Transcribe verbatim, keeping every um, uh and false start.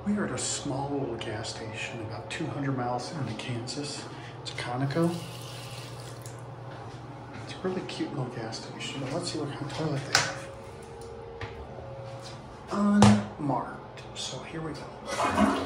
We are at a small little gas station about two hundred miles into Kansas. It's a Conoco. It's a really cute little gas station, but let's see what kind of toilet they have. Unmarked. So here we go.